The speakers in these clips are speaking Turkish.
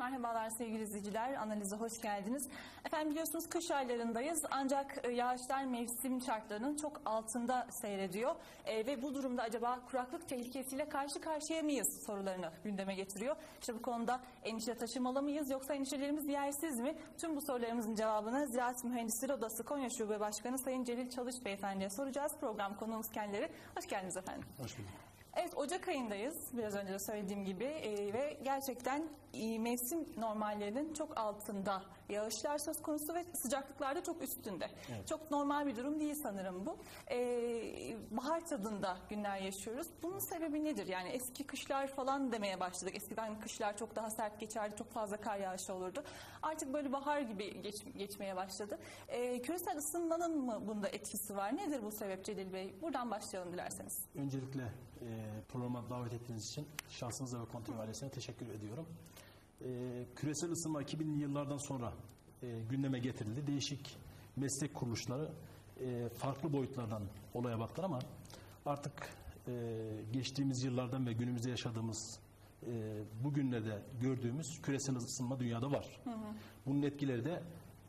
Merhabalar sevgili izleyiciler, analize hoş geldiniz. Efendim biliyorsunuz kış aylarındayız ancak yağışlar mevsim şartlarının çok altında seyrediyor. Ve bu durumda acaba kuraklık tehlikesiyle karşı karşıya mıyız sorularını gündeme getiriyor. İşte bu konuda endişe taşımalı mıyız yoksa endişelerimiz yersiz mi? Tüm bu sorularımızın cevabını Ziraat Mühendisleri Odası Konya Şube Başkanı Sayın Celil Çalış Beyefendi'ye soracağız. Program konuğumuz kendileri. Hoş geldiniz efendim. Hoş bulduk. Evet, Ocak ayındayız biraz önce de söylediğim gibi ve gerçekten mevsim normallerinin çok altında yağışlar söz konusu ve sıcaklıklar da çok üstünde. Evet. Çok normal bir durum değil sanırım bu. Bahar tadında günler yaşıyoruz. Bunun sebebi nedir? Yani eski kışlar falan demeye başladık. Eskiden kışlar çok daha sert geçerdi, çok fazla kar yağışı olurdu. Artık böyle bahar gibi geçmeye başladı. Küresel ısınmanın mı bunda etkisi var? Nedir bu sebep Celil Bey? Buradan başlayalım dilerseniz. Öncelikle programa davet ettiğiniz için şahsınıza ve Kontrol ailesine teşekkür ediyorum. Küresel ısınma 2000'li yıllardan sonra gündeme getirildi. Değişik meslek kuruluşları farklı boyutlardan olaya baktılar ama artık geçtiğimiz yıllardan ve günümüzde yaşadığımız bugünlerde gördüğümüz küresel ısınma dünyada var. Hı hı. Bunun etkileri de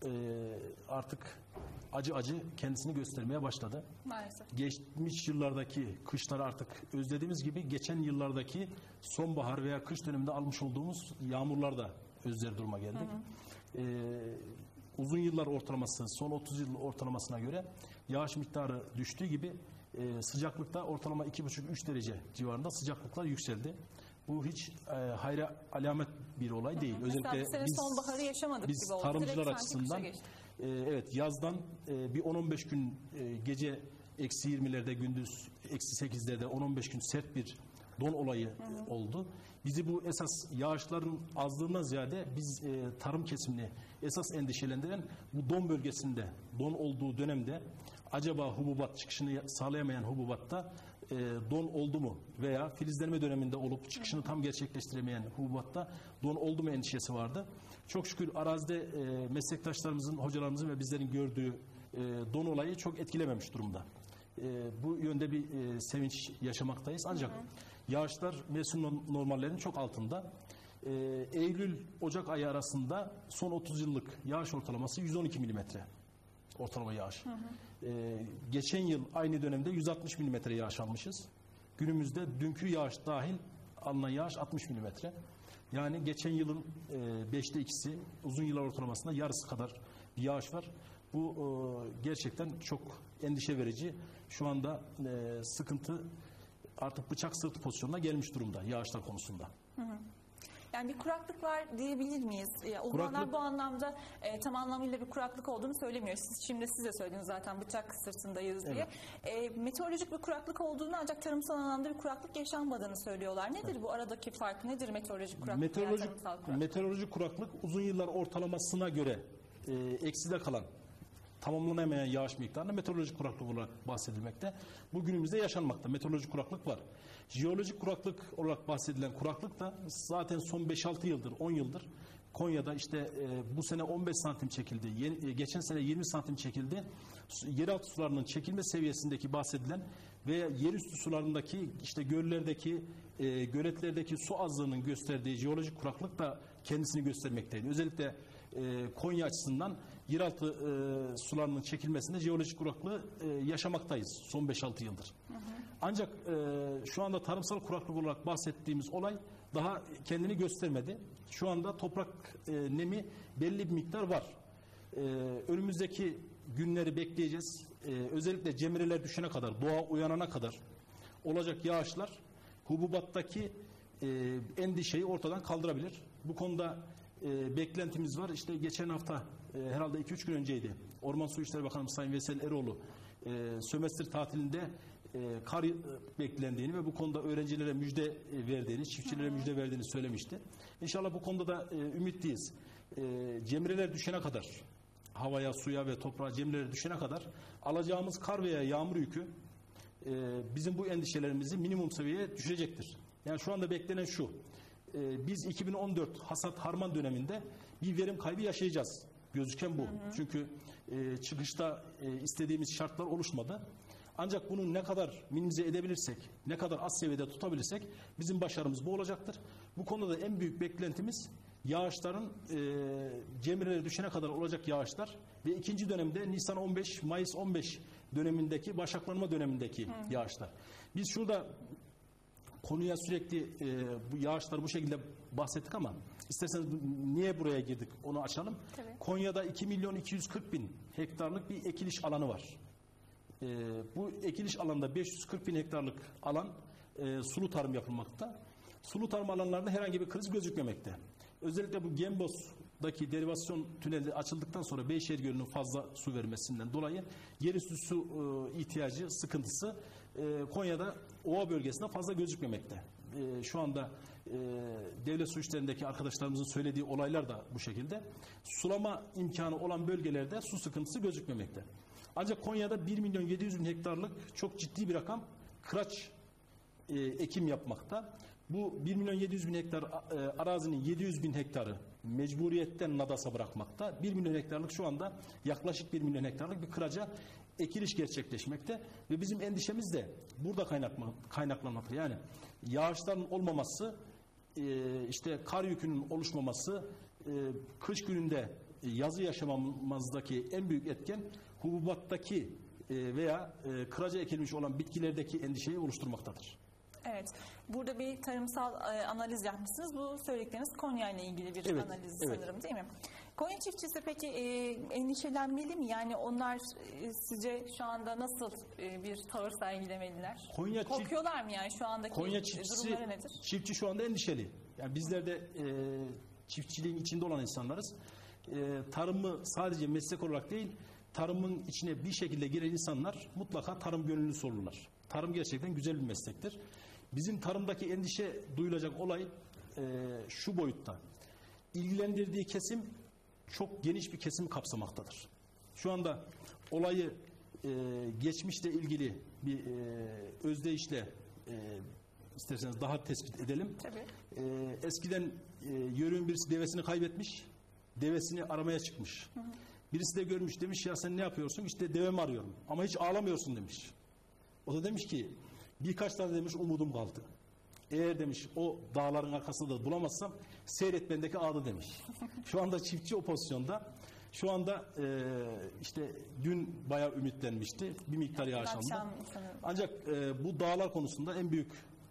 artık acı kendisini göstermeye başladı. Maalesef. Geçmiş yıllardaki kışları artık özlediğimiz gibi geçen yıllardaki sonbahar veya kış döneminde almış olduğumuz yağmurlar da özler duruma geldik. Hı hı. Uzun yıllar ortalaması, son 30 yıl ortalamasına göre yağış miktarı düştüğü gibi sıcaklıkta ortalama 2,5-3 derece civarında sıcaklıklar yükseldi. Bu hiç hayra alamet bir olay değil. Özellikle biz sonbaharı yaşamadık biz gibi oldu. Tarımcılar açısından evet yazdan bir 10-15 gün gece eksi 20'lerde gündüz eksi 8'lerde 10-15 gün sert bir don olayı oldu. Bizi bu esas yağışların azlığından ziyade biz tarım kesimini esas endişelendiren bu don bölgesinde don olduğu dönemde acaba hububat çıkışını sağlayamayan hububatta don oldu mu veya filizlenme döneminde olup çıkışını tam gerçekleştiremeyen hububatta don oldu mu endişesi vardı. Çok şükür arazide meslektaşlarımızın, hocalarımızın ve bizlerin gördüğü don olayı çok etkilememiş durumda. Bu yönde bir sevinç yaşamaktayız. Ancak yağışlar mevsim normallerinin çok altında. Eylül-Ocak ayı arasında son 30 yıllık yağış ortalaması 112 milimetre. Ortalama yağış. Geçen yıl aynı dönemde 160 milimetre yağış almışız. Günümüzde dünkü yağış dahil alınan yağış 60 milimetre. Yani geçen yılın 5'te 2'si uzun yıllar ortalamasında yarısı kadar bir yağış var. Bu gerçekten çok endişe verici. Şu anda sıkıntı artık bıçak sırtı pozisyonuna gelmiş durumda yağışlar konusunda. Hı hı. Yani bir kuraklık var diyebilir miyiz? Uzmanlar bu anlamda tam anlamıyla bir kuraklık olduğunu söylemiyor. Siz de söylediniz zaten bıçak sırtındayız diye. Evet. Meteorolojik bir kuraklık olduğunu ancak tarımsal anlamda bir kuraklık yaşanmadığını söylüyorlar. Nedir evet. Bu aradaki fark? Nedir meteorolojik kuraklık? Meteorolojik kuraklık uzun yıllar ortalamasına göre ekside kalan tamamlanamayan yağış miktarında meteorolojik kuraklık olarak bahsedilmekte. Bu günümüzde yaşanmakta. Meteorolojik kuraklık var. Jeolojik kuraklık olarak bahsedilen kuraklık da zaten son 5-6 yıldır, 10 yıldır Konya'da işte bu sene 15 santim çekildi. Geçen sene 20 santim çekildi. Yeraltı sularının çekilme seviyesindeki bahsedilen veya yerüstü sularındaki işte göllerdeki, göletlerdeki su azlığının gösterdiği jeolojik kuraklık da kendisini göstermekteydi. Özellikle Konya açısından yeraltı sularının çekilmesinde jeolojik kuraklığı yaşamaktayız son 5-6 yıldır. Hı hı. Ancak şu anda tarımsal kuraklık olarak bahsettiğimiz olay daha kendini göstermedi. Şu anda toprak nemi belli bir miktar var. Önümüzdeki günleri bekleyeceğiz. Özellikle cemreler düşene kadar, doğa uyanana kadar olacak yağışlar hububattaki endişeyi ortadan kaldırabilir. Bu konuda beklentimiz var. İşte geçen hafta herhalde 2-3 gün önceydi. Orman Su İşleri Bakanı Sayın Veysel Eroğlu sömestr tatilinde kar beklendiğini ve bu konuda öğrencilere müjde verdiğini, çiftçilere müjde verdiğini söylemişti. İnşallah bu konuda da ümitliyiz. Cemreler düşene kadar, havaya, suya ve toprağa cemreler düşene kadar alacağımız kar veya yağmur yükü bizim bu endişelerimizi minimum seviyeye düşecektir. Yani şu anda beklenen şu. Biz 2014 hasat harman döneminde bir verim kaybı yaşayacağız. Gözüken bu. Hı hı. Çünkü çıkışta istediğimiz şartlar oluşmadı. Ancak bunu ne kadar minimize edebilirsek, ne kadar az seviyede tutabilirsek bizim başarımız bu olacaktır. Bu konuda da en büyük beklentimiz yağışların cemrelere düşene kadar olacak yağışlar ve ikinci dönemde Nisan 15, Mayıs 15 dönemindeki başaklanma dönemindeki yağışlar. Biz şurada konuya sürekli bu yağışlar bu şekilde bahsettik ama isterseniz niye buraya girdik onu açalım. Tabii. Konya'da 2.240.000 hektarlık bir ekiliş alanı var. Bu ekiliş alanında 540.000 hektarlık alan sulu tarım yapılmakta. Sulu tarım alanlarında herhangi bir kriz gözükmemekte. Özellikle bu Gembos'daki derivasyon tüneli açıldıktan sonra Beyşehir Gölü'nün fazla su vermesinden dolayı yerüstü su ihtiyacı, sıkıntısı Konya'da ova bölgesinde fazla gözükmemekte. Şu anda devlet su işlerindeki arkadaşlarımızın söylediği olaylar da bu şekilde. Sulama imkanı olan bölgelerde su sıkıntısı gözükmemekte. Ancak Konya'da 1.700.000 hektarlık çok ciddi bir rakam kıraç ekim yapmakta. Bu 1.700.000 hektar arazinin 700.000 hektarı mecburiyetten nadasa bırakmakta. 1 milyon hektarlık şu anda yaklaşık 1 milyon hektarlık bir kıraca ekiliş gerçekleşmekte ve bizim endişemiz de burada kaynaklanmakta. Yani yağışların olmaması, işte kar yükünün oluşmaması, kış gününde yazı yaşamamızdaki en büyük etken hububattaki veya kıraca ekilmiş olan bitkilerdeki endişeyi oluşturmaktadır. Evet. Burada bir tarımsal analiz yapmışsınız. Bu söyledikleriniz Konya ile ilgili bir analiz sanırım, değil mi? Konya çiftçisi peki endişelenmeli mi? Yani onlar sizce şu anda nasıl bir tavır sergilemeliler? Korkuyorlar mı yani şu andaki Konya durumları nedir? Çiftçi şu anda endişeli. Yani bizler de çiftçiliğin içinde olan insanlarız. Tarımı sadece meslek olarak değil, tarımın içine bir şekilde giren insanlar mutlaka tarım gönüllüsü olurlar. Tarım gerçekten güzel bir meslektir. Bizim tarımdaki endişe duyulacak olay şu boyutta. İlgilendirdiği kesim çok geniş bir kesim kapsamaktadır. Şu anda olayı geçmişle ilgili bir özdeyişle isterseniz daha tespit edelim. Tabii. Eskiden yörüğün birisi devesini kaybetmiş, devesini aramaya çıkmış. Hı hı. Birisi de görmüş, demiş ya sen ne yapıyorsun? İşte devemi arıyorum ama hiç ağlamıyorsun demiş. O da demiş ki birkaç tane demiş umudum kaldı. Eğer demiş o dağların arkasında da bulamazsam seyret bendeki ağdı demiş. Şu anda çiftçi o pozisyonda. Şu anda işte dün bayağı ümitlenmişti. Bir miktar yağış aldı. Ancak bu dağlar konusunda en büyük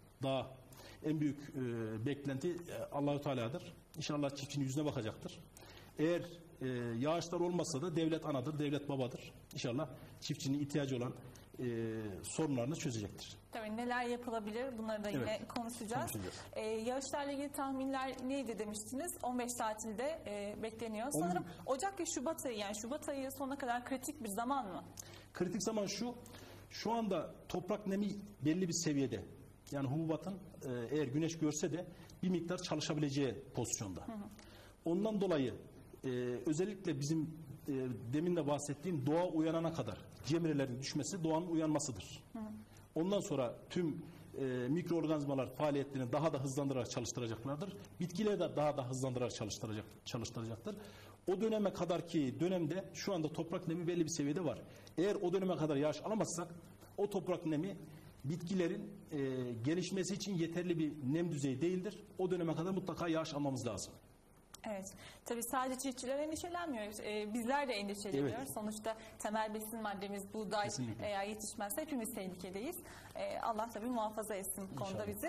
beklenti Allah-u Teala'dır. İnşallah çiftçinin yüzüne bakacaktır. Eğer yağışlar olmazsa da devlet anadır, devlet babadır. İnşallah çiftçinin ihtiyacı olan sorunlarını çözecektir. Tabii neler yapılabilir bunları da yine konuşacağız. Yağışlarla ilgili tahminler neydi demiştiniz? 15 tatilde bekleniyor. Sanırım Ocak ve Şubat ayı, yani Şubat ayı sonuna kadar kritik bir zaman mı? Kritik zaman şu anda toprak nemi belli bir seviyede. Yani hububatın eğer güneş görse de bir miktar çalışabileceği pozisyonda. Hı hı. Ondan dolayı özellikle bizim demin de bahsettiğim doğa uyanana kadar cemrelerin düşmesi doğanın uyanmasıdır. Hı. Ondan sonra tüm mikroorganizmalar faaliyetlerini daha da hızlandırarak çalıştıracaklardır. Bitkileri de daha da hızlandırarak çalıştıracaktır. O döneme kadarki dönemde şu anda toprak nemi belli bir seviyede var. Eğer o döneme kadar yağış alamazsak o toprak nemi bitkilerin gelişmesi için yeterli bir nem düzeyi değildir. O döneme kadar mutlaka yağış almamız lazım. Evet. Tabii sadece çiftçiler endişelenmiyor. Bizler de endişeleniyoruz. Evet. Sonuçta temel besin maddemiz buğday eğer yetişmezse hepimiz tehlikedeyiz. Allah tabii muhafaza etsin bu konuda bizi.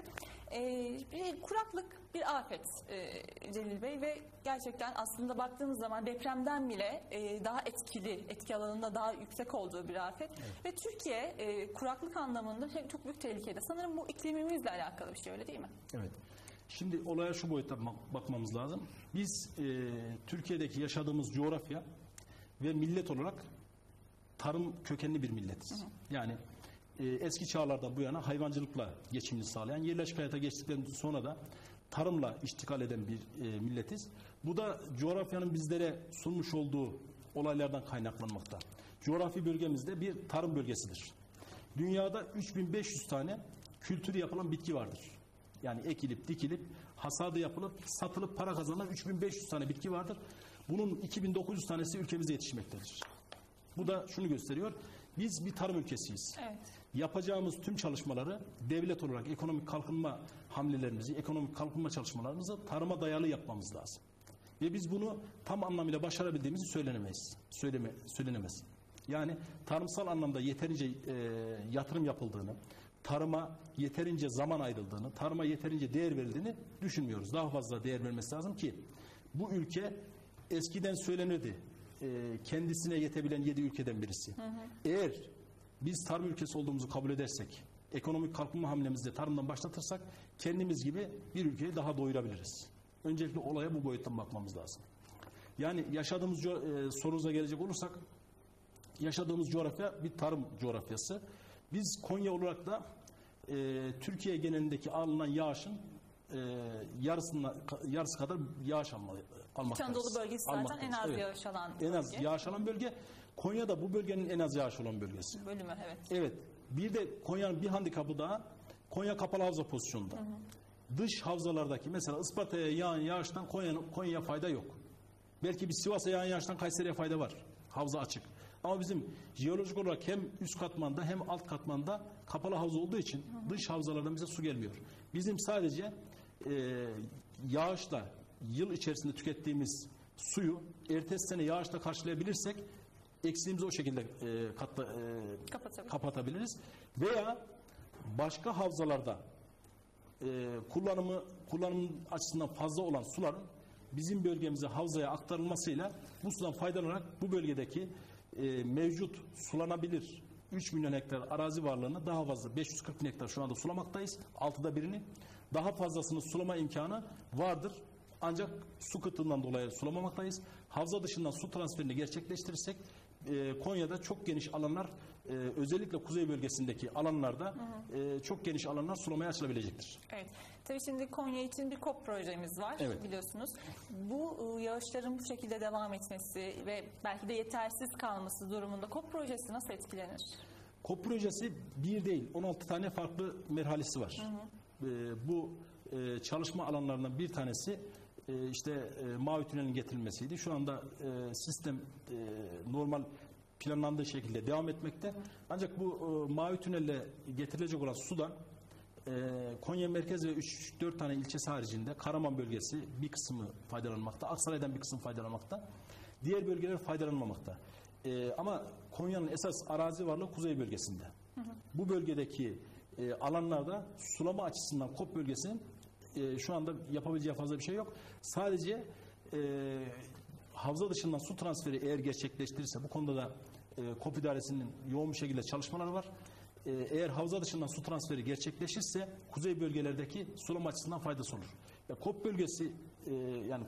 Kuraklık bir afet Celil Bey ve gerçekten aslında baktığımız zaman depremden bile daha etki alanında daha yüksek olduğu bir afet. Evet. Ve Türkiye kuraklık anlamında çok büyük tehlikede. Sanırım bu iklimimizle alakalı bir şey, öyle değil mi? Evet. Şimdi olaya şu boyutta bakmamız lazım. Biz Türkiye'deki yaşadığımız coğrafya ve millet olarak tarım kökenli bir milletiz. Hı hı. Yani eski çağlardan bu yana hayvancılıkla geçimini sağlayan, yerleşik hayata geçtikten sonra da tarımla iştikal eden bir milletiz. Bu da coğrafyanın bizlere sunmuş olduğu olaylardan kaynaklanmakta. Coğrafi bölgemizde bir tarım bölgesidir. Dünyada 3500 tane kültürü yapılan bitki vardır. Yani ekilip, dikilip, hasadı yapılıp, satılıp para kazanan 3500 tane bitki vardır. Bunun 2900 tanesi ülkemizde yetişmektedir. Bu da şunu gösteriyor. Biz bir tarım ülkesiyiz. Evet. Yapacağımız tüm çalışmaları devlet olarak ekonomik kalkınma hamlelerimizi, ekonomik kalkınma çalışmalarımızı tarıma dayalı yapmamız lazım. Ve biz bunu tam anlamıyla başarabildiğimizi söylenemez. Yani tarımsal anlamda yeterince yatırım yapıldığını, tarıma yeterince zaman ayrıldığını, tarıma yeterince değer verildiğini düşünmüyoruz. Daha fazla değer verilmesi lazım ki bu ülke eskiden söylenirdi. Kendisine yetebilen 7 ülkeden birisi. Eğer biz tarım ülkesi olduğumuzu kabul edersek, ekonomik kalkınma hamlemizde tarımdan başlatırsak kendimiz gibi bir ülkeyi daha doyurabiliriz. Öncelikle olaya bu boyuttan bakmamız lazım. Yani yaşadığımız sorunuza gelecek olursak, yaşadığımız coğrafya bir tarım coğrafyası. Biz Konya olarak da Türkiye genelindeki alınan yağışın yarısı kadar yağış almaktayız. Anadolu bölgesi zaten en az yağış alan bölge. En az yağış alan bölge. Konya'da bu bölgenin en az yağış olan bölgesi. Bölümü, evet. Evet. Bir de Konya'nın bir handikapı daha, Konya kapalı havza pozisyonunda. Dış havzalardaki mesela Isparta'ya yağan yağıştan Konya'ya fayda yok. Belki bir Sivas'a yağan yağıştan Kayseri'ye fayda var. Havza açık. Ama bizim jeolojik olarak hem üst katmanda hem alt katmanda kapalı havza olduğu için dış havzalardan bize su gelmiyor. Bizim sadece yağışla yıl içerisinde tükettiğimiz suyu ertesi sene yağışla karşılayabilirsek eksiğimizi o şekilde kapatabiliriz. Veya başka havzalarda kullanım açısından fazla olan suların bizim bölgemize, havzaya aktarılmasıyla bu sudan faydalanarak bu bölgedeki mevcut sulanabilir 3 milyon hektar arazi varlığını daha fazla 540 bin hektar şu anda sulamaktayız. 6'da birini. Daha fazlasını sulama imkanı vardır. Ancak su kıtlığından dolayı sulamamaktayız. Havza dışından su transferini gerçekleştirirsek Konya'da çok geniş alanlar, özellikle kuzey bölgesindeki alanlarda çok geniş alanlar sulamaya açılabilecektir. Evet. Tabii şimdi Konya için bir KOP projemiz var, evet, biliyorsunuz. Bu yağışların bu şekilde devam etmesi ve belki de yetersiz kalması durumunda KOP projesi nasıl etkilenir? KOP projesi bir değil, 16 tane farklı merhalesi var. Bu çalışma alanlarından bir tanesi Mavi Tünel'in getirilmesiydi. Şu anda sistem normal planlandığı şekilde devam etmekte. Ancak bu Mavi Tünel'le getirilecek olan sudan Konya merkez ve 3-4 tane ilçesi haricinde Karaman bölgesi bir kısmı faydalanmakta. Aksaray'dan bir kısım faydalanmakta. Diğer bölgeler faydalanmamakta. Ama Konya'nın esas arazi varlığı kuzey bölgesinde. Bu bölgedeki alanlarda sulama açısından KOP bölgesinin şu anda yapabileceği fazla bir şey yok. Sadece havza dışından su transferi eğer gerçekleştirirse, bu konuda da KOP idaresinin yoğun bir şekilde çalışmaları var. Eğer havza dışından su transferi gerçekleşirse kuzey bölgelerdeki sulama açısından faydası olur. KOP bölgesi yani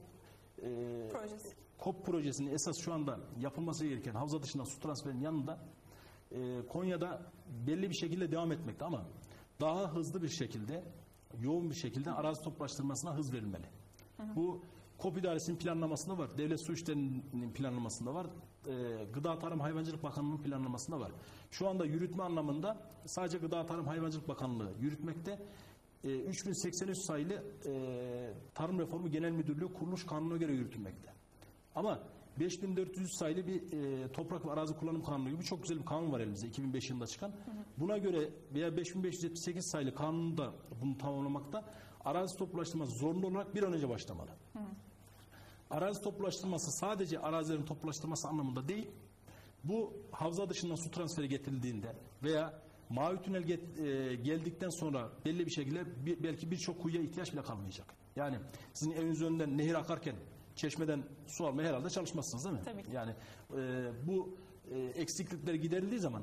KOP projesinin esas şu anda yapılması gereken havza dışından su transferinin yanında Konya'da belli bir şekilde devam etmekte ama daha hızlı bir şekilde, yoğun bir şekilde arazi toplaştırmasına hız verilmeli. Bu KOP idaresinin planlamasında var. Devlet Su İşleri'nin planlamasında var. Gıda Tarım Hayvancılık Bakanlığı'nın planlamasında var. Şu anda yürütme anlamında sadece Gıda Tarım Hayvancılık Bakanlığı yürütmekte. 3083 sayılı Tarım Reformu Genel Müdürlüğü kuruluş kanununa göre yürütülmekte. Ama 5400 sayılı bir toprak ve arazi kullanım kanunu gibi çok güzel bir kanun var elimizde 2005 yılında çıkan. Buna göre veya 5578 sayılı kanunda bunu tamamlamakta, arazi toplulaştırması zorunlu olarak bir an önce başlamalı. Arazi toplulaştırması sadece arazilerin toplulaştırması anlamında değil, bu havza dışından su transferi getirildiğinde veya Mavi Tünel geldikten sonra belli bir şekilde belki birçok kuyuya ihtiyaç bile kalmayacak. Yani sizin evinizin önünden nehir akarken çeşmeden su almaya herhalde çalışmazsınız değil mi? Tabii. Yani bu eksiklikler giderildiği zaman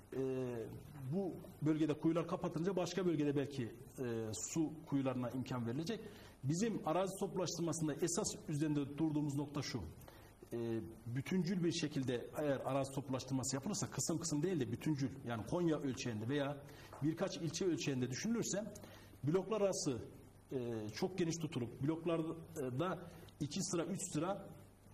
bu bölgede kuyular kapatınca başka bölgede belki su kuyularına imkan verilecek. Bizim arazi toplulaştırmasında esas üzerinde durduğumuz nokta şu. Bütüncül bir şekilde eğer arazi toplulaştırması yapılırsa, kısım kısım değil de bütüncül, yani Konya ölçeğinde veya birkaç ilçe ölçeğinde düşünülürse bloklar arası çok geniş tutulup bloklarda 2 sıra 3 sıra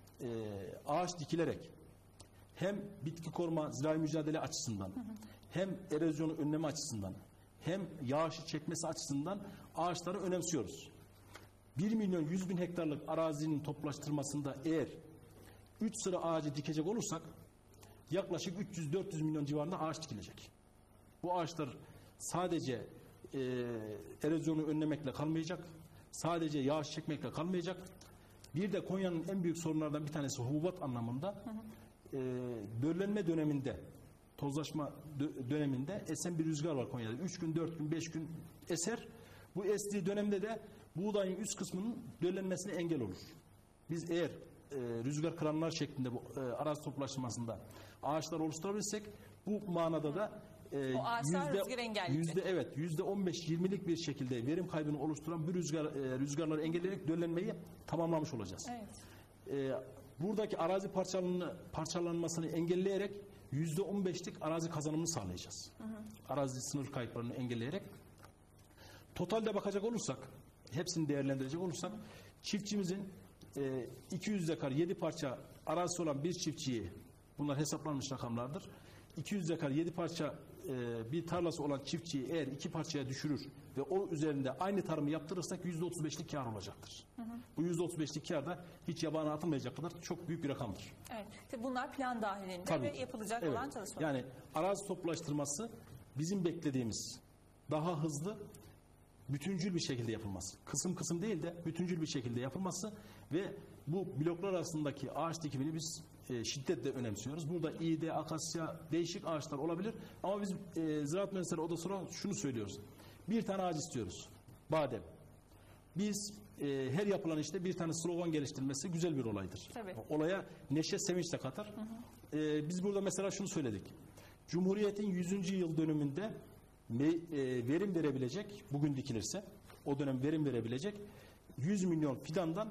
ağaç dikilerek hem bitki koruma, zirai mücadele açısından hem erozyonu önleme açısından hem yağışı çekmesi açısından ağaçları önemsiyoruz. 1 milyon 100 bin hektarlık arazinin toplaştırmasında eğer 3 sıra ağacı dikecek olursak yaklaşık 300-400 milyon civarında ağaç dikilecek. Bu ağaçlar sadece erozyonu önlemekle kalmayacak, sadece yağış çekmekle kalmayacak. Bir de Konya'nın en büyük sorunlardan bir tanesi hububat anlamında döllenme döneminde, tozlaşma döneminde esen bir rüzgar var Konya'da. 3 gün, 4 gün, 5 gün eser. Bu estiği dönemde de buğdayın üst kısmının döllenmesine engel olur. Biz eğer rüzgar kıranlar şeklinde bu arazi toplaşmasında ağaçlar oluşturabilirsek bu manada da o ağaçlar rüzgarı engelleyecek. %15-20'lik bir şekilde verim kaybını oluşturan bu rüzgarları engelleyerek döllenmeyi tamamlamış olacağız. Evet. Buradaki arazi parçalanmasını engelleyerek %15'lik arazi kazanımını sağlayacağız. Arazi sınır kayıplarını engelleyerek. Totalde bakacak olursak, hepsini değerlendirecek olursak, çiftçimizin 200 dekar 7 parça arazisi olan bir çiftçiyi, bunlar hesaplanmış rakamlardır, 200 dekar 7 parça bir tarlası olan çiftçiyi eğer 2 parçaya düşürür ve o üzerinde aynı tarımı yaptırırsak %35'lik kar olacaktır. Bu %35'lik kar da hiç yabana atılmayacak kadar çok büyük bir rakamdır. Evet. İşte bunlar plan dahilinde Tabii ve ki. yapılacak Evet. olan çalışmalar. Yani arazi toplaştırması bizim beklediğimiz daha hızlı, bütüncül bir şekilde yapılması. Kısım kısım değil de bütüncül bir şekilde yapılması ve bu bloklar arasındaki ağaç dikimini biz şiddetle önemsiyoruz. Burada iğde, akasya, değişik ağaçlar olabilir ama biz Ziraat Mühendisleri Odası'na şunu söylüyoruz. Bir tane ağaç istiyoruz. Badem. Biz her yapılan işte bir tane slogan geliştirilmesi güzel bir olaydır. Tabii. Olaya neşe, sevinç de katar. Biz burada mesela şunu söyledik. Cumhuriyet'in 100. yıl dönümünde verim verebilecek, bugün dikilirse o dönem verim verebilecek 100 milyon fidandan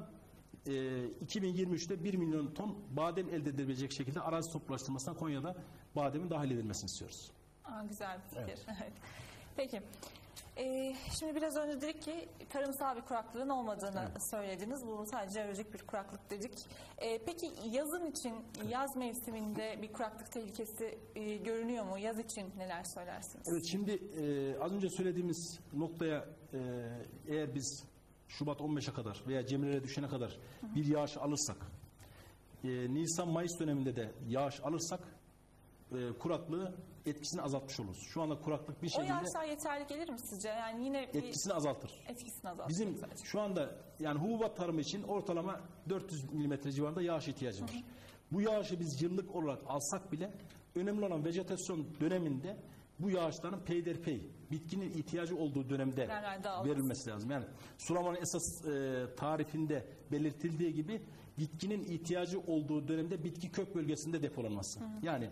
2023'te 1 milyon ton badem elde edilebilecek şekilde arazi toplaştırmasına Konya'da bademin dahil edilmesini istiyoruz. Güzel bir fikir. Evet. Peki. Şimdi biraz önce dedik ki tarımsal bir kuraklığın olmadığını söylediniz. Bu sadece jeolojik bir kuraklık dedik. Peki yazın için, yaz mevsiminde bir kuraklık tehlikesi görünüyor mu? Yaz için neler söylersiniz? Evet, şimdi az önce söylediğimiz noktaya eğer biz Şubat 15'e kadar veya Cemile'ye düşene kadar bir yağış alırsak, Nisan-Mayıs döneminde de yağış alırsak kuraklığı etkisini azaltmış oluruz. Şu anda kuraklık bir O şekilde yağışlar yeterli gelir mi sizce? Yani yine etkisini azaltır. etkisini azaltır. Bizim şu anda yani hububat tarımı için ortalama 400 milimetre civarında yağış ihtiyacı var. Bu yağışı biz yıllık olarak alsak bile önemli olan vejetasyon döneminde bu yağışların peyderpey bitkinin ihtiyacı olduğu dönemde verilmesi lazım. Yani sulamanın esas tarifinde belirtildiği gibi bitkinin ihtiyacı olduğu dönemde bitki kök bölgesinde depolanması. Yani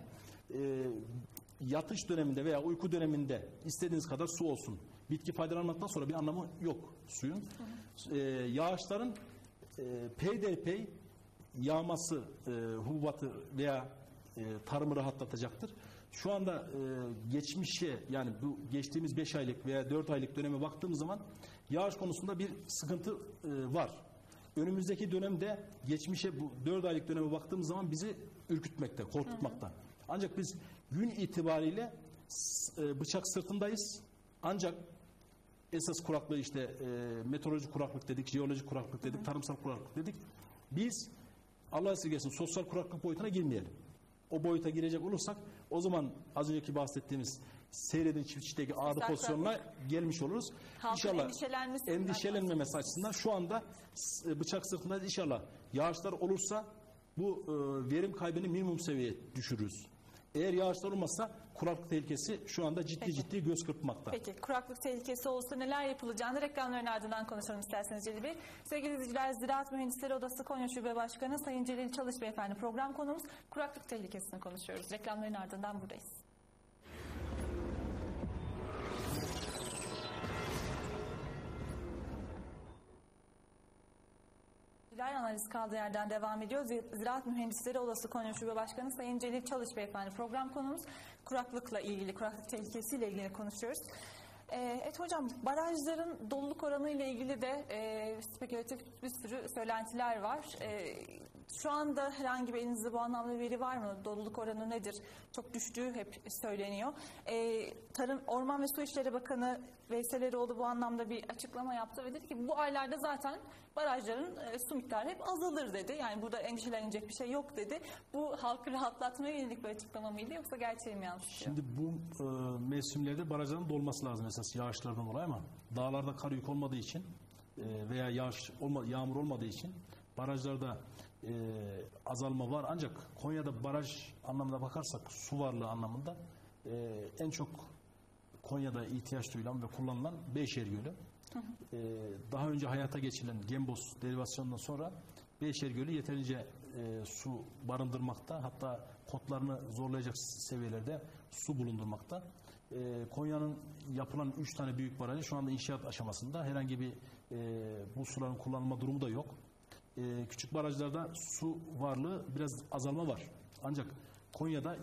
yatış döneminde veya uyku döneminde istediğiniz kadar su olsun. Bitki faydalanmaktan sonra bir anlamı yok suyun. Yağışların peyderpey yağması hububatı veya tarımı rahatlatacaktır. Şu anda geçmişe yani bu geçtiğimiz 5 aylık veya 4 aylık döneme baktığımız zaman yağış konusunda bir sıkıntı var. Önümüzdeki dönemde geçmişe bu 4 aylık döneme baktığımız zaman bizi ürkütmekte, korkutmakta. Ancak biz gün itibariyle bıçak sırtındayız. Ancak esas kuraklığı işte meteorolojik kuraklık dedik, jeolojik kuraklık dedik, tarımsal kuraklık dedik. Biz Allah esirgesin sosyal kuraklık boyutuna girmeyelim. O boyuta girecek olursak o zaman az önceki bahsettiğimiz seyredin çiftçideki ağrı pozisyonuna gelmiş oluruz. Halkın İnşallah endişelenmemesi açısından şu anda bıçak sırtındayız. İnşallah yağışlar olursa bu verim kaybını minimum seviyeye düşürürüz. Eğer yağışlar olmazsa kuraklık tehlikesi şu anda ciddi göz kırpmakta. Peki kuraklık tehlikesi olsa neler yapılacağını reklamların ardından konuşalım isterseniz Celil Bey. Sevgili izleyiciler, Ziraat Mühendisleri Odası Konya Şube Başkanı Sayın Celil Çalış Beyefendi, program konumuz kuraklık tehlikesini konuşuyoruz. Reklamların ardından buradayız. Analiz kaldığı yerden devam ediyor. Ziraat Mühendisleri Odası Konya Şube Başkanı Sayın Celil Çalış Beyefendi, program konumuz kuraklıkla ilgili, kuraklık tehlikesiyle ilgili konuşuyoruz. Evet hocam, barajların doluluk oranı ile ilgili de spekülatif bir sürü söylentiler var. Şu anda herhangi bir elinizde bu anlamda veri var mı? Doluluk oranı nedir? Çok düştüğü hep söyleniyor. Tarım, Orman ve Su İşleri Bakanı Veysel Eroğlu bu anlamda bir açıklama yaptı ve dedi ki bu aylarda zaten barajların su miktarı hep azalır dedi. Yani burada endişelenecek bir şey yok dedi. Bu halkı rahatlatmaya yönelik bir açıklama mıydı yoksa gerçeği mi yansıtıyor? Şimdi bu mevsimlerde barajların dolması lazım esas yağışlardan dolayı ama dağlarda kar yük olmadığı için veya yağmur olmadığı için barajlarda azalma var. Ancak Konya'da baraj anlamına bakarsak, su varlığı anlamında en çok Konya'da ihtiyaç duyulan ve kullanılan Beyşehir Gölü. Daha önce hayata geçirilen Gembos derivasyonundan sonra Beyşehir Gölü yeterince su barındırmakta. Hatta kotlarını zorlayacak seviyelerde su bulundurmakta. Konya'nın yapılan 3 tane büyük barajı şu anda inşaat aşamasında. Herhangi bir bu suların kullanılma durumu da yok. Küçük barajlarda su varlığı biraz azalma var. Ancak Konya'da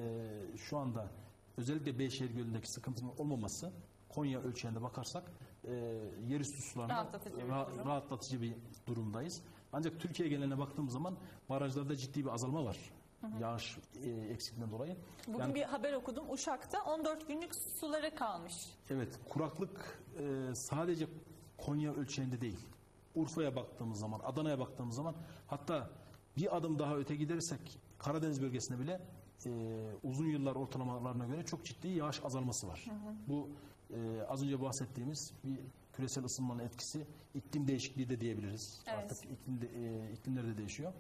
şu anda özellikle Beyşehir Gölü'ndeki sıkıntının olmaması, Konya ölçeğinde bakarsak yerüstü sularında rahatlatıcı bir durumdayız. Ancak Türkiye geneline baktığımız zaman barajlarda ciddi bir azalma var. Yağış eksikliğinden dolayı. Bugün bir haber okudum. Uşak'ta 14 günlük suları kalmış. Evet, kuraklık sadece Konya ölçeğinde değil. Urfa'ya baktığımız zaman, Adana'ya baktığımız zaman, hatta bir adım daha öte gidersek Karadeniz bölgesinde bile uzun yıllar ortalamalarına göre çok ciddi yağış azalması var. Bu az önce bahsettiğimiz bir küresel ısınmanın etkisi, iklim değişikliği de diyebiliriz. Evet. Artık iklimler de değişiyor.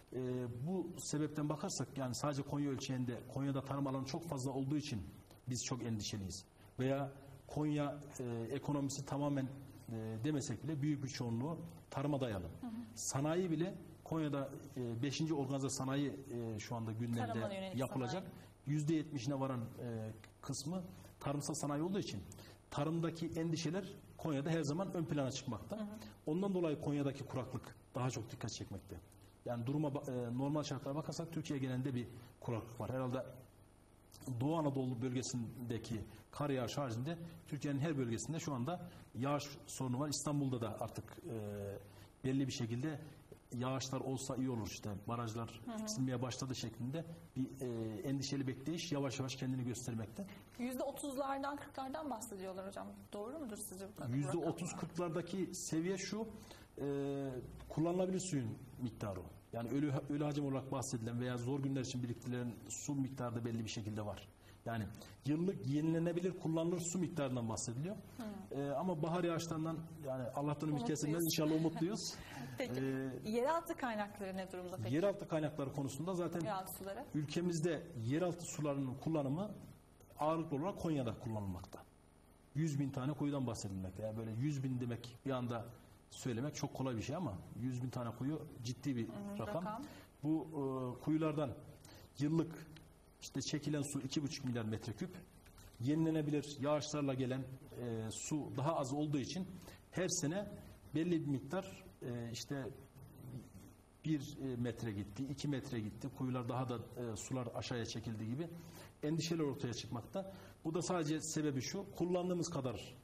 Bu sebepten bakarsak, yani sadece Konya ölçeğinde, Konya'da tarım alanı çok fazla olduğu için biz çok endişeliyiz. Veya Konya ekonomisi tamamen demesek bile büyük bir çoğunluğu tarıma dayalı. Sanayi bile Konya'da 5. organize sanayi şu anda gündemde yapılacak. %70'ine varan kısmı tarımsal sanayi olduğu için tarımdaki endişeler Konya'da her zaman ön plana çıkmakta. Ondan dolayı Konya'daki kuraklık daha çok dikkat çekmekte. Yani duruma normal şartlara bakarsak Türkiye genelinde bir kuraklık var. Herhalde Doğu Anadolu bölgesindeki kar yağış haricinde Türkiye'nin her bölgesinde şu anda yağış sorunu var. İstanbul'da da artık belli bir şekilde yağışlar olsa iyi olur, işte barajlar eksilmeye başladı şeklinde bir endişeli bekleyiş yavaş yavaş kendini göstermekte. %30'lardan 40'lardan bahsediyorlar hocam. Doğru mudur sizce bu kadar? %30-40'lardaki seviye şu, kullanılabilir suyun miktarı. Yani ölü hacim olarak bahsedilen veya zor günler için biriktirilen su miktarı da belli bir şekilde var. Yani yıllık yenilenebilir kullanılır su miktarından bahsediliyor. Ama bahar yağışlarından, yani Allah'tan ümit kesilmez, inşallah umutluyuz. Peki yeraltı kaynakları ne durumda peki? Yeraltı kaynakları konusunda zaten ülkemizde yeraltı sularının kullanımı ağırlıklı olarak Konya'da kullanılmakta. 100.000 tane kuyudan bahsedilmekte. Yani böyle 100.000 demek bir anda söylemek çok kolay bir şey ama 100.000 tane kuyu ciddi bir rakam. Bu kuyulardan yıllık işte çekilen su 2,5 milyar metreküp, yenilenebilir yağışlarla gelen su daha az olduğu için her sene belli bir miktar işte 1 metre gitti, 2 metre gitti, kuyular daha da sular aşağıya çekildiği gibi endişeler ortaya çıkmakta. Bu da sadece sebebi şu: kullandığımız kadar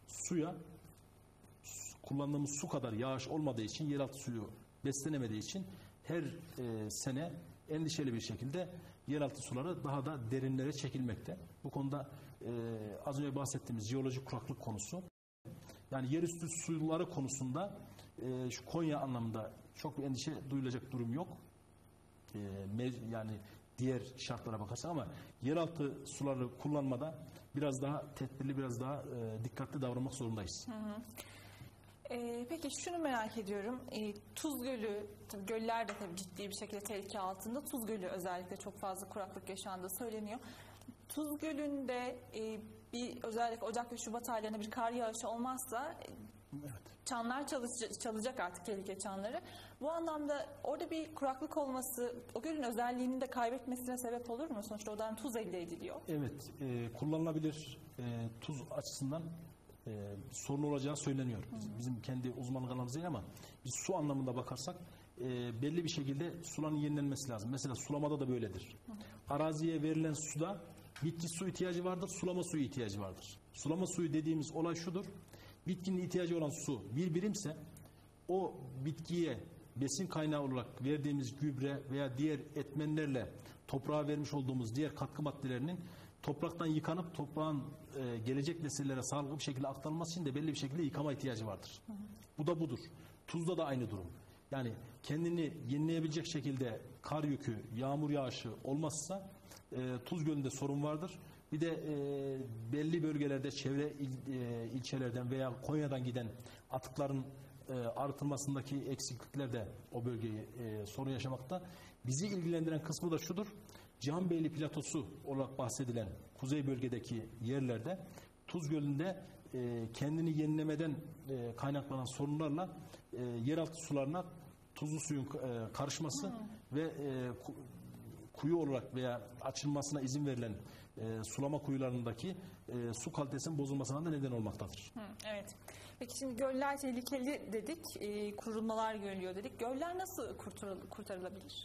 kullandığımız su kadar yağış olmadığı için, yeraltı suyu beslenemediği için her sene endişeli bir şekilde yeraltı suları daha da derinlere çekilmekte. Bu konuda az önce bahsettiğimiz jeolojik kuraklık konusu, yani yerüstü suları konusunda şu Konya anlamında çok bir endişe duyulacak durum yok. Yani diğer şartlara bakarsak, ama yeraltı suları kullanmada biraz daha tedbirli, biraz daha dikkatli davranmak zorundayız. Peki şunu merak ediyorum. Tuz Gölü, göller de tabii ciddi bir şekilde tehlike altında. Tuz Gölü özellikle çok fazla kuraklık yaşandığı söyleniyor. Tuz Gölü'nde bir özellikle Ocak ve Şubat aylarında bir kar yağışı olmazsa çanlar çalacak artık, tehlike çanları. Bu anlamda orada bir kuraklık olması o gölün özelliğini de kaybetmesine sebep olur mu? Sonuçta oradan tuz elde ediliyor. Evet, kullanılabilir tuz açısından sorun olacağı söyleniyor. Bizim kendi uzmanlık alanımız değil ama biz su anlamında bakarsak belli bir şekilde suların yenilenmesi lazım. Mesela sulamada da böyledir. Araziye verilen suda bitki su ihtiyacı vardır, sulama suyu ihtiyacı vardır. Sulama suyu dediğimiz olay şudur: bitkinin ihtiyacı olan su bir birimse, o bitkiye besin kaynağı olarak verdiğimiz gübre veya diğer etmenlerle toprağa vermiş olduğumuz diğer katkı maddelerinin topraktan yıkanıp toprağın gelecek nesillere sağlıklı bir şekilde aktarılması için de belli bir şekilde yıkama ihtiyacı vardır. Bu da budur. Tuzda da aynı durum. Yani kendini yenileyebilecek şekilde kar yükü, yağmur yağışı olmazsa Tuz Gölü'nde sorun vardır. Bir de belli bölgelerde çevre ilçelerden veya Konya'dan giden atıkların arıtılmasındaki eksiklikler de o bölgeyi sorun yaşamakta. Bizi ilgilendiren kısmı da şudur. Cihanbeyli platosu olarak bahsedilen kuzey bölgedeki yerlerde Tuz Gölü'nde kendini yenilemeden kaynaklanan sorunlarla yeraltı sularına tuzlu suyun karışması ve kuyu olarak veya açılmasına izin verilen sulama kuyularındaki su kalitesinin bozulmasına da neden olmaktadır. Evet. Peki şimdi göller tehlikeli dedik, kurulmalar görülüyor dedik. Göller nasıl kurtarılabilir?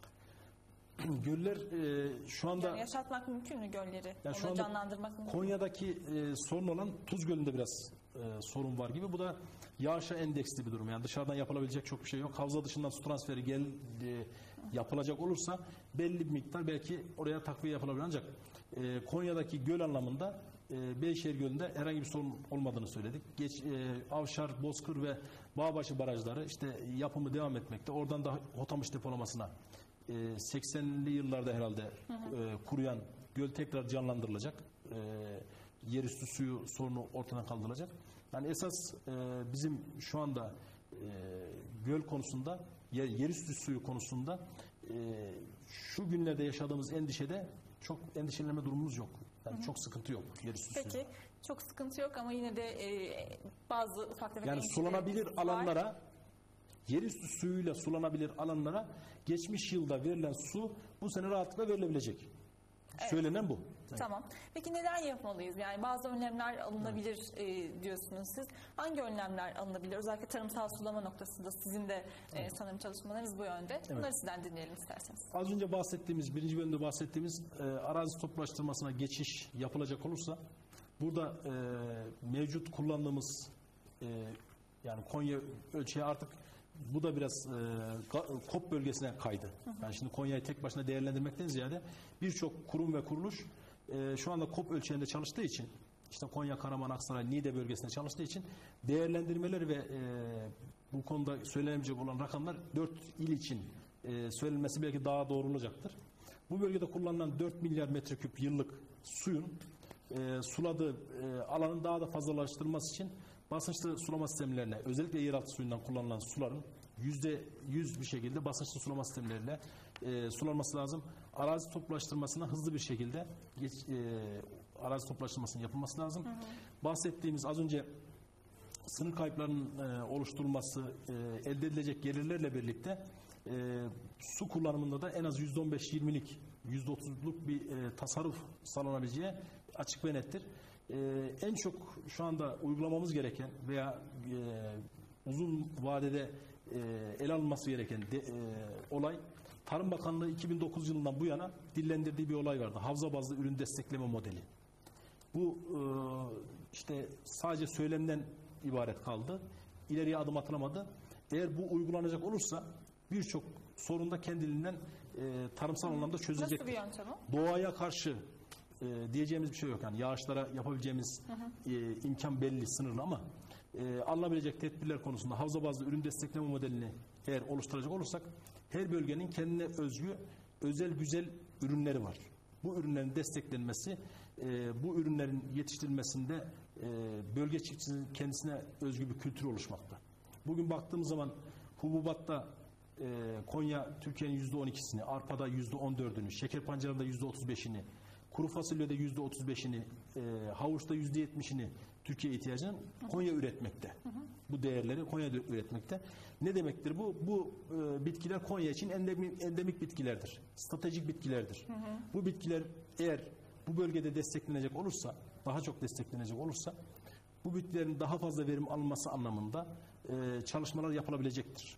Göller şu anda Yani yaşatmak mümkün mü gölleri? yani şu Onu anda canlandırmak mümkün mü? Konya'daki sorun olan Tuz Gölü'nde biraz sorun var gibi. Bu da yağışa endeksli bir durum. Yani dışarıdan yapılabilecek çok bir şey yok. Havza dışından su transferi yapılacak olursa belli bir miktar belki oraya takviye yapılabilir. Ancak Konya'daki göl anlamında Beyşehir Gölü'nde herhangi bir sorun olmadığını söyledik. Avşar, Bozkır ve Bağbaşı barajları işte yapımı devam etmekte. Oradan da Hotamış depolamasına 80'li yıllarda herhalde kuruyan göl tekrar canlandırılacak. Yerüstü suyu sorunu ortadan kaldırılacak. Yani esas bizim şu anda göl konusunda, yerüstü suyu konusunda şu günlerde yaşadığımız endişede çok endişelenme durumumuz yok. Yani çok sıkıntı yok yerüstü suyu. Peki çok sıkıntı yok ama yine de bazı ufak tefek Yani sulanabilir alanlara, yerüstü suyuyla sulanabilir alanlara geçmiş yılda verilen su bu sene rahatlıkla verilebilecek. Evet. Söylenen bu. Tamam. Peki neden yapmalıyız? Yani bazı önlemler alınabilir diyorsunuz siz. Hangi önlemler alınabilir? Özellikle tarımsal sulama noktasında sizin de sanırım çalışmalarınız bu yönde. Bunları sizden dinleyelim isterseniz. Az önce bahsettiğimiz, birinci bölümde bahsettiğimiz arazi toplaştırmasına geçiş yapılacak olursa burada mevcut kullandığımız yani Konya ölçeği artık bu da biraz KOP bölgesine kaydı. Yani şimdi Konya'yı tek başına değerlendirmekten ziyade birçok kurum ve kuruluş şu anda KOP ölçeğinde çalıştığı için işte Konya, Karaman, Aksaray, Niğde bölgesinde çalıştığı için değerlendirmeleri ve bu konuda söylenemeyecek olan rakamlar 4 il için söylenmesi belki daha doğru olacaktır. Bu bölgede kullanılan 4 milyar metreküp yıllık suyun suladığı alanın daha da fazlalaştırılması için basınçlı sulama sistemlerine, özellikle yeraltı suyundan kullanılan suların %100 bir şekilde basınçlı sulama sistemleriyle sulanması lazım. Arazi toplaştırmasına hızlı bir şekilde arazi toplaştırmasının yapılması lazım. Bahsettiğimiz az önce sınır kayıplarının oluşturulması, elde edilecek gelirlerle birlikte su kullanımında da en az %15-20'lik, %30'luk bir tasarruf sağlanabileceği açık ve nettir. En çok şu anda uygulamamız gereken veya uzun vadede ele alınması gereken olay, Tarım Bakanlığı 2009 yılından bu yana dillendirdiği bir olay vardı. Havza bazlı ürün destekleme modeli. Bu işte sadece söylemden ibaret kaldı. İleriye adım atılamadı. Eğer bu uygulanacak olursa birçok sorunda kendiliğinden tarımsal anlamda çözülecektir. Nasıl bir yöntem o? Doğaya karşı diyeceğimiz bir şey yok. Yani yağışlara yapabileceğimiz imkan belli, sınırlı ama alınabilecek tedbirler konusunda havza bazlı ürün destekleme modelini eğer oluşturacak olursak her bölgenin kendine özgü özel güzel ürünleri var. Bu ürünlerin desteklenmesi, bu ürünlerin yetiştirilmesinde bölge çiftçisinin kendisine özgü bir kültür oluşmakta. Bugün baktığımız zaman hububatta Konya Türkiye'nin %12'sini, arpada %14'ünü, şeker pancarında %35'ini, kuru fasulyede %35'ini, havuçta %70'ini Türkiye ihtiyacının Konya üretmekte. Bu değerleri Konya'da üretmekte. Ne demektir bu? Bu bitkiler Konya için endemik bitkilerdir. Stratejik bitkilerdir. Bu bitkiler eğer bu bölgede desteklenecek olursa, daha çok desteklenecek olursa bu bitkilerin daha fazla verim alınması anlamında çalışmalar yapılabilecektir.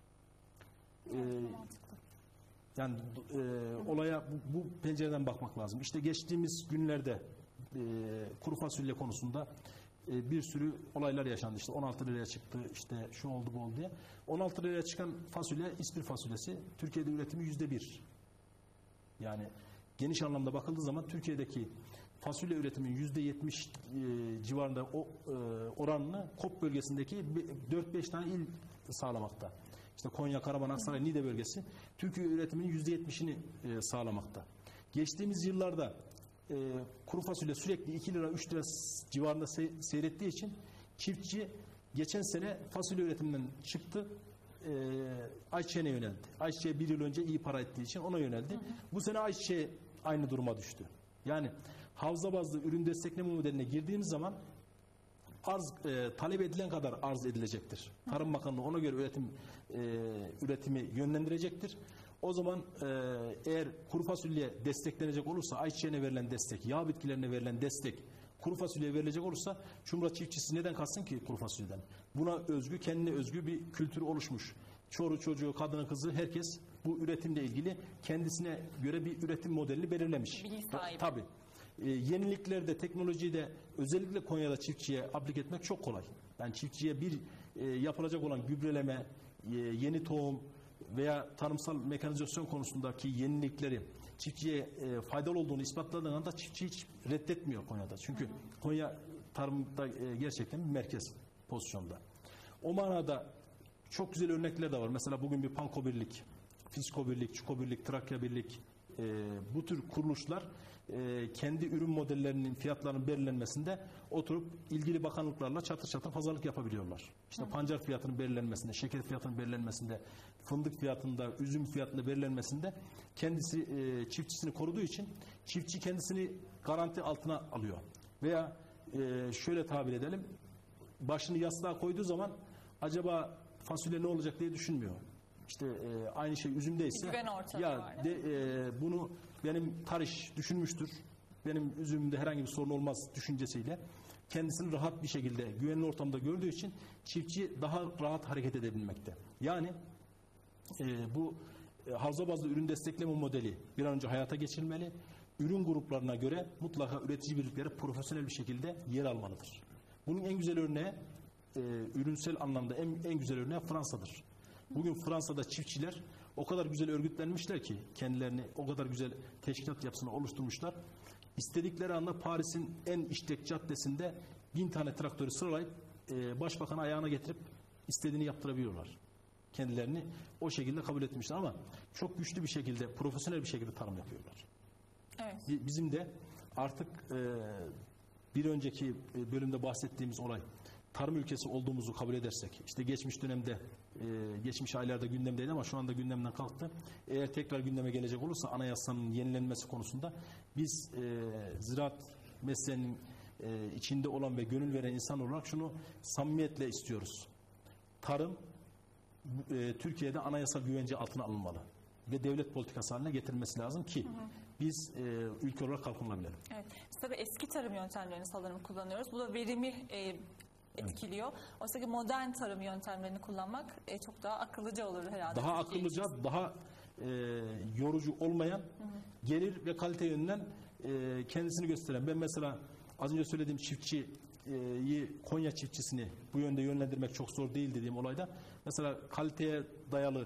Yani olaya bu pencereden bakmak lazım. İşte geçtiğimiz günlerde kuru fasulye konusunda bir sürü olaylar yaşandı. İşte 16 liraya çıktı, işte şu oldu bu oldu diye. 16 liraya çıkan fasulye, İspir fasulyesi, Türkiye'de üretimi %1. Yani geniş anlamda bakıldığı zaman Türkiye'deki fasulye üretiminin %70 civarında oranını KOP bölgesindeki 4-5 tane il sağlamakta. İşte Konya, Karaman, Aksaray, Niğde bölgesi Türkiye üretiminin %70'ini sağlamakta. Geçtiğimiz yıllarda kuru fasulye sürekli 2 lira 3 lira civarında seyrettiği için çiftçi Geçen sene fasulye üretiminden çıktı. Ayçiçeğine yöneldi. Ayçiçeği bir yıl önce iyi para ettiği için ona yöneldi. Bu sene ayçiçeği aynı duruma düştü. Yani havza bazlı ürün destekleme modeline girdiğimiz zaman talep edilen kadar arz edilecektir. Tarım Bakanlığı ona göre üretimi yönlendirecektir. O zaman eğer kuru fasulye desteklenecek olursa, ayçiçeğine verilen destek, yağ bitkilerine verilen destek, kuru fasulyeye verilecek olursa Çumra çiftçisi neden kalsın ki kuru fasulyeden? Buna özgü, kendine özgü bir kültür oluşmuş. Çoğu çocuğu, kadını, kızı herkes bu üretimle ilgili kendisine göre bir üretim modelini belirlemiş. Bilgi sahibi. Tabii. Yeniliklerde, teknolojide özellikle Konya'da çiftçiye aplik etmek çok kolay. Yani çiftçiye yapılacak olan gübreleme, yeni tohum veya tarımsal mekanizasyon konusundaki yenilikleri çiftçiye faydalı olduğunu ispatladığın anda çiftçi hiç reddetmiyor Konya'da. Çünkü Konya tarımda gerçekten bir merkez pozisyonda. O manada çok güzel örnekler de var. Mesela bugün bir Panko Birlik, Fisko Birlik, Çuko Birlik, Trakya Birlik, bu tür kuruluşlar kendi ürün modellerinin fiyatlarının belirlenmesinde oturup ilgili bakanlıklarla çatır çatır pazarlık yapabiliyorlar. İşte pancar fiyatının belirlenmesinde, şeker fiyatının belirlenmesinde, fındık fiyatında, üzüm fiyatında belirlenmesinde kendisi çiftçisini koruduğu için çiftçi kendisini garanti altına alıyor. Veya şöyle tabir edelim, başını yastığa koyduğu zaman acaba fasulye ne olacak diye düşünmüyor. İşte aynı şey üzümdeyse güven ortamı ya var. bunu benim tarış düşünmüştür. Benim üzümümde herhangi bir sorun olmaz düşüncesiyle kendisini rahat bir şekilde güvenli ortamda gördüğü için çiftçi daha rahat hareket edebilmekte. Yani bu havza bazlı ürün destekleme modeli bir an önce hayata geçirilmeli. Ürün gruplarına göre mutlaka üretici birlikleri profesyonel bir şekilde yer almalıdır. Bunun en güzel örneği ürünsel anlamda en güzel örneği Fransa'dır. Bugün Fransa'da çiftçiler o kadar güzel örgütlenmişler ki kendilerini o kadar güzel teşkilat yapısını oluşturmuşlar. İstedikleri anda Paris'in en işlek caddesinde 1000 tane traktörü sıralayıp başbakanı ayağına getirip istediğini yaptırabiliyorlar. Kendilerini o şekilde kabul etmişler ama çok güçlü bir şekilde, profesyonel bir şekilde tarım yapıyorlar. Evet. Bizim de artık bir önceki bölümde bahsettiğimiz olay tarım ülkesi olduğumuzu kabul edersek, işte geçmiş dönemde, geçmiş aylarda gündemdeydi ama şu anda gündemden kalktı. Eğer tekrar gündeme gelecek olursa anayasanın yenilenmesi konusunda biz ziraat mesleğinin içinde olan ve gönül veren insan olarak şunu samimiyetle istiyoruz. Tarım Türkiye'de anayasal güvence altına alınmalı ve devlet politikası haline getirilmesi lazım ki biz ülke olarak kalkınabilelim. Evet. Biz tabii eski tarım yöntemlerini sanırım kullanıyoruz. Bu da verimi etkiliyor. Oysa ki modern tarım yöntemlerini kullanmak çok daha akıllıca olur herhalde. Daha akıllıca, daha yorucu olmayan, gelir ve kalite yönünden kendisini gösteren. Ben mesela az önce söylediğim çiftçiyi, Konya çiftçisini bu yönde yönlendirmek çok zor değil dediğim olayda mesela kaliteye dayalı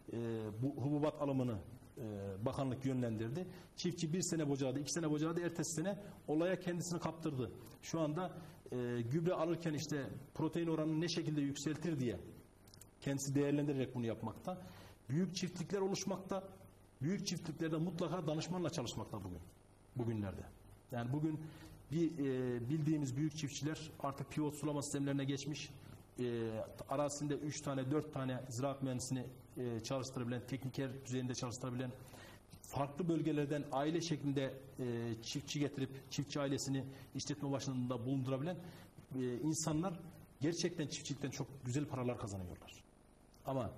bu hububat alımını bakanlık yönlendirdi. Çiftçi 1 sene bocaladı, 2 sene bocaladı, ertesi sene olaya kendisini kaptırdı. Şu anda gübre alırken işte protein oranını ne şekilde yükseltir diye kendisi değerlendirerek bunu yapmakta. Büyük çiftlikler oluşmakta. Büyük çiftliklerde mutlaka danışmanla çalışmakta bugünlerde. Yani bugün bildiğimiz büyük çiftçiler artık pivot sulama sistemlerine geçmiş. Arazisinde 3 tane 4 tane ziraat mühendisini çalıştırabilen, tekniker düzeyinde çalıştırabilen, farklı bölgelerden aile şeklinde çiftçi getirip çiftçi ailesini işletme başında bulundurabilen insanlar gerçekten çiftçilikten çok güzel paralar kazanıyorlar. Ama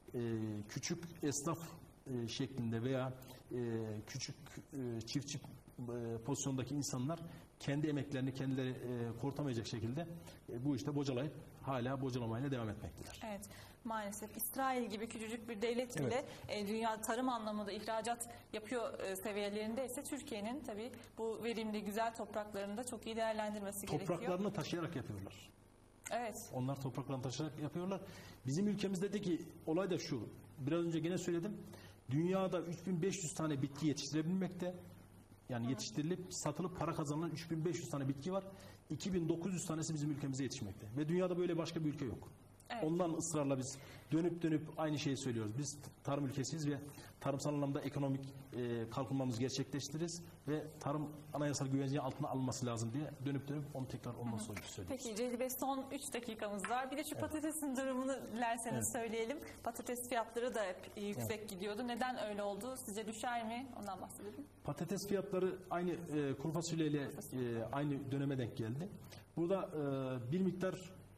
küçük esnaf şeklinde veya küçük çiftçi pozisyondaki insanlar kendi emeklerini kendileri kurtamayacak şekilde bu işte bocalayıp hala bocalamayla devam etmektedir. Evet, maalesef İsrail gibi küçücük bir devlet bile dünya tarım anlamında ihracat yapıyor seviyelerinde ise Türkiye'nin tabii bu verimli güzel topraklarını da çok iyi değerlendirmesi gerekiyor. Topraklarını taşıyarak yapıyorlar. Evet. Onlar topraklarını taşıyarak yapıyorlar. Bizim ülkemizdeki olay da şu. Biraz önce gene söyledim. Dünyada 3500 tane bitki yetiştirebilmekte. Yani yetiştirilip satılıp para kazanılan 3500 tane bitki var. 2900 tanesi bizim ülkemize yetişmekte. Ve dünyada böyle başka bir ülke yok. Evet. Ondan ısrarla biz dönüp aynı şeyi söylüyoruz. Biz tarım ülkesiyiz ve tarımsal anlamda ekonomik kalkınmamızı gerçekleştiririz ve tarım anayasal güvencenin altına alınması lazım diye dönüp onu tekrar ondan sonra söylüyoruz. Peki Celil Bey, son 3 dakikamız var. Bir de şu patatesin durumunu dilerseniz söyleyelim. Patates fiyatları da hep yüksek gidiyordu. Neden öyle oldu? Sizce düşer mi? Ondan bahsedelim. Patates fiyatları aynı kuru fasulyeyle aynı döneme denk geldi. Burada bir miktar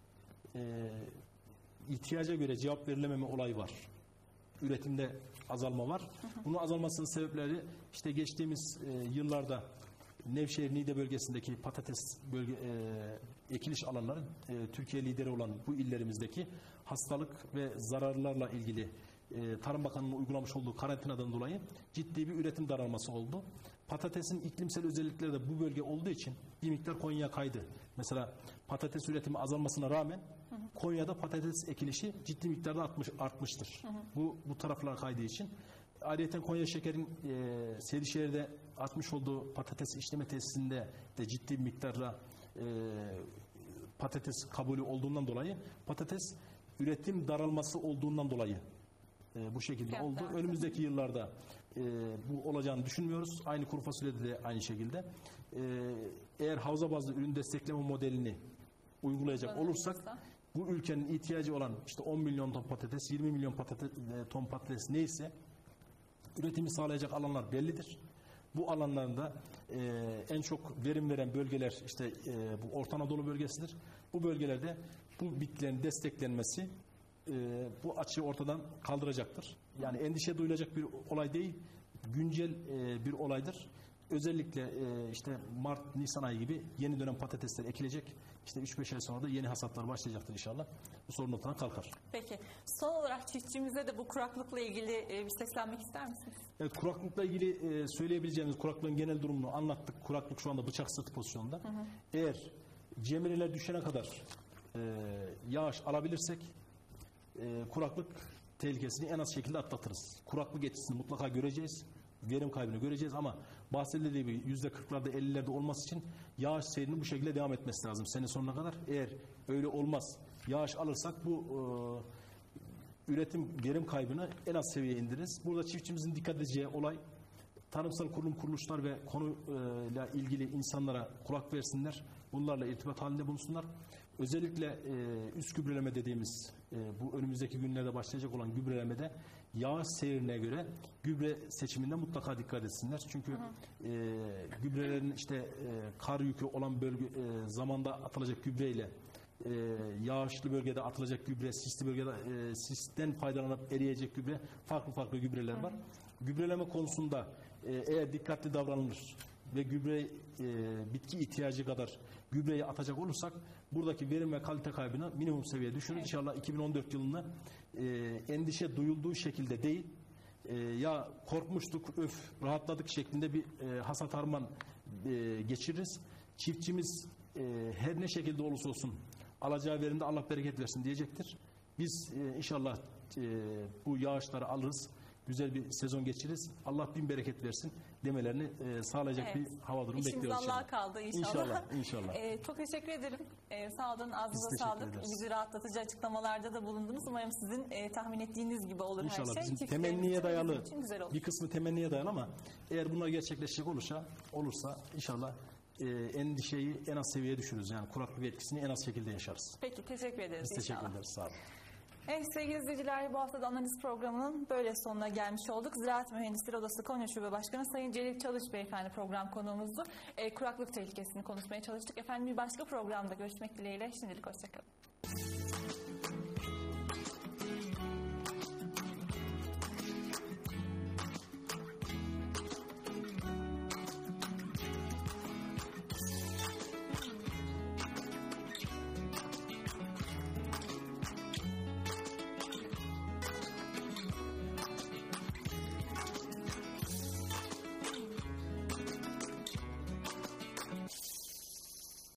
ihtiyaca göre cevap verilememe olayı var. Üretimde azalma var. Bunun azalmasının sebepleri işte geçtiğimiz yıllarda Nevşehir, Niğde bölgesindeki patates ekiliş alanları Türkiye lideri olan bu illerimizdeki hastalık ve zararlarla ilgili Tarım Bakanlığı'nın uygulamış olduğu karantinadan dolayı ciddi bir üretim daralması oldu. Patatesin iklimsel özellikleri de bu bölge olduğu için bir miktar Konya'ya kaydı. Mesela patates üretimi azalmasına rağmen Konya'da patates ekilişi ciddi miktarda artmıştır. Bu taraflara kaydığı için. Ayrıca Konya Şeker'in Seydişehir'de atmış olduğu patates işleme tesisinde de ciddi bir miktarda patates kabulü olduğundan dolayı patates üretim daralması olduğundan dolayı bu şekilde oldu. Önümüzdeki yıllarda bu olacağını düşünmüyoruz. Aynı kuru fasulyede de aynı şekilde. Eğer havza bazlı ürün destekleme modelini uygulayacak olursak bu ülkenin ihtiyacı olan işte 10 milyon ton patates, 20 milyon ton patates neyse üretimi sağlayacak alanlar bellidir. Bu alanlarda en çok verim veren bölgeler işte bu Orta Anadolu bölgesidir. Bu bölgelerde bu bitkilerin desteklenmesi bu açığı ortadan kaldıracaktır. Yani endişe duyulacak bir olay değil, güncel bir olaydır. Özellikle işte Mart, Nisan ayı gibi yeni dönem patatesler ekilecek. İşte 3-5 ay sonra da yeni hasatlar başlayacaktır inşallah. Bu sorun ortadan kalkar. Peki. Son olarak çiftçimize de bu kuraklıkla ilgili bir seslenmek ister misiniz? Evet, kuraklıkla ilgili söyleyebileceğimiz kuraklığın genel durumunu anlattık. Kuraklık şu anda bıçak sırtı pozisyonda. Eğer cemreler düşene kadar yağış alabilirsek kuraklık tehlikesini en az şekilde atlatırız. Kuraklık etkisini mutlaka göreceğiz. Verim kaybını göreceğiz ama bahsedildiği gibi %40'larda 50'lerde olması için yağış seyrinin bu şekilde devam etmesi lazım sene sonuna kadar. Eğer öyle olmaz, yağış alırsak bu üretim verim kaybını en az seviyeye indiririz. Burada çiftçimizin dikkat edeceği olay tarımsal kuruluşlar ve konuyla ilgili insanlara kulak versinler. Bunlarla irtibat halinde bulunsunlar. Özellikle üst gübreleme dediğimiz bu önümüzdeki günlerde başlayacak olan gübrelemede yağış seyrine göre gübre seçiminde mutlaka dikkat etsinler. Çünkü gübrelerin işte kar yükü olan bölge zamanda atılacak gübreyle yağışlı bölgede atılacak gübre, sisli bölgede sisten faydalanıp eriyecek gübre, farklı gübreler var. Gübreleme konusunda eğer dikkatli davranılır ve bitki ihtiyacı kadar gübreyi atacak olursak buradaki verim ve kalite kaybını minimum seviyeye düşürürüz. İnşallah 2014 yılında endişe duyulduğu şekilde değil, ya korkmuştuk, rahatladık şeklinde bir hasat harman geçiririz. Çiftçimiz her ne şekilde olursa olsun alacağı verimde Allah bereket versin diyecektir. Biz inşallah bu yağışları alırız. Güzel bir sezon geçiririz. Allah bin bereket versin demelerini sağlayacak bir hava durumu bekliyoruz. İşimiz Allah'a kaldı inşallah. İnşallah. Çok teşekkür ederim. Sağ olun, ağzınıza sağlık. Bizi rahatlatıcı açıklamalarda da bulundunuz. Umarım sizin tahmin ettiğiniz gibi olur İnşallah. her şey. Bizim temenniye dayalı, bir kısmı temenniye dayalı ama eğer bunlar gerçekleşecek olursa inşallah endişeyi en az seviyeye düşürürüz. Yani kuraklık etkisini en az şekilde yaşarız. Peki, teşekkür ederiz. Biz teşekkür ederiz. Sağ olun. Evet sevgili izleyiciler, bu hafta da analiz programının böyle sonuna gelmiş olduk. Ziraat Mühendisleri Odası Konya Şube Başkanı Sayın Celil Çalış Beyefendi program konuğumuzdu. Kuraklık tehlikesini konuşmaya çalıştık. Efendim bir başka programda görüşmek dileğiyle. Şimdilik hoşçakalın.